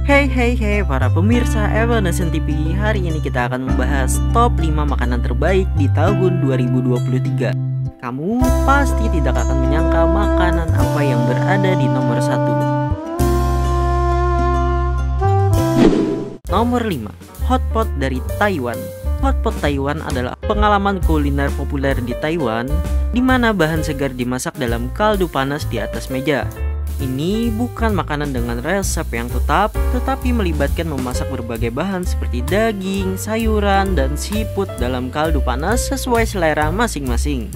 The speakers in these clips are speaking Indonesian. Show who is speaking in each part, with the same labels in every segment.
Speaker 1: Hey para pemirsa Evaluation TV. Hari ini kita akan membahas top 5 makanan terbaik di tahun 2023. Kamu pasti tidak akan menyangka makanan apa yang berada di nomor 1. Nomor 5, hotpot dari Taiwan. Hotpot Taiwan adalah pengalaman kuliner populer di Taiwan di mana bahan segar dimasak dalam kaldu panas di atas meja. Ini bukan makanan dengan resep yang tetap, tetapi melibatkan memasak berbagai bahan seperti daging, sayuran, dan seafood dalam kaldu panas sesuai selera masing-masing.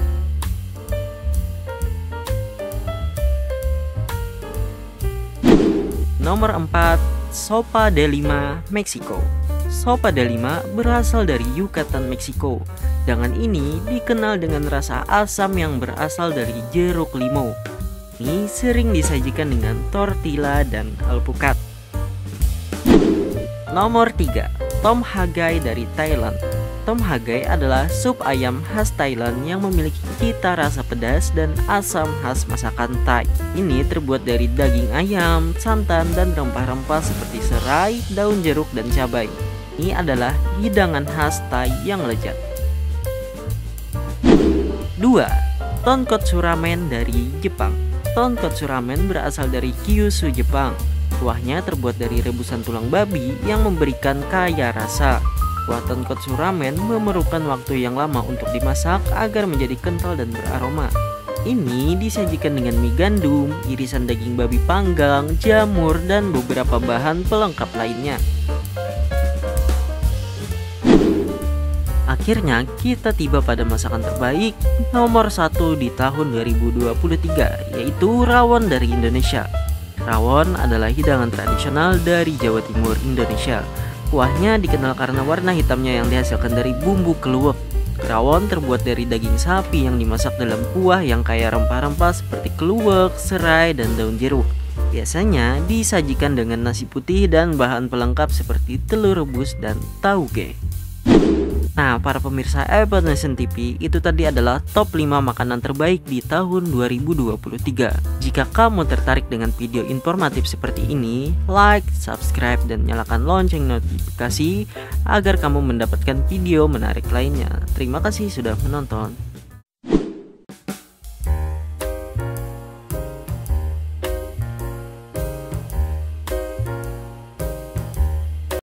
Speaker 1: Nomor 4, Sopa de Lima, Meksiko. Sopa de Lima berasal dari Yucatan, Meksiko. Hidangan ini dikenal dengan rasa asam yang berasal dari jeruk limau. Ini sering disajikan dengan tortilla dan alpukat. Nomor 3, Tom Ha Gai dari Thailand. Tom Ha Gai adalah sup ayam khas Thailand yang memiliki cita rasa pedas dan asam khas masakan Thai. Ini terbuat dari daging ayam, santan, dan rempah-rempah seperti serai, daun jeruk, dan cabai. Ini adalah hidangan khas Thai yang lezat. 2. Tonkotsu ramen dari Jepang. Tonkotsu ramen berasal dari Kyushu, Jepang. Kuahnya terbuat dari rebusan tulang babi yang memberikan kaya rasa. Kuah tonkotsu ramen memerlukan waktu yang lama untuk dimasak agar menjadi kental dan beraroma. Ini disajikan dengan mie gandum, irisan daging babi panggang, jamur, dan beberapa bahan pelengkap lainnya. Akhirnya kita tiba pada masakan terbaik nomor 1 di tahun 2023, yaitu rawon dari Indonesia. Rawon adalah hidangan tradisional dari Jawa Timur, Indonesia. Kuahnya dikenal karena warna hitamnya yang dihasilkan dari bumbu keluak. Rawon terbuat dari daging sapi yang dimasak dalam kuah yang kaya rempah-rempah seperti keluak, serai, dan daun jeruk. Biasanya disajikan dengan nasi putih dan bahan pelengkap seperti telur rebus dan tauge. Nah, para pemirsa Evaluation TV, itu tadi adalah top 5 makanan terbaik di tahun 2023. Jika kamu tertarik dengan video informatif seperti ini, like, subscribe, dan nyalakan lonceng notifikasi agar kamu mendapatkan video menarik lainnya. Terima kasih sudah menonton.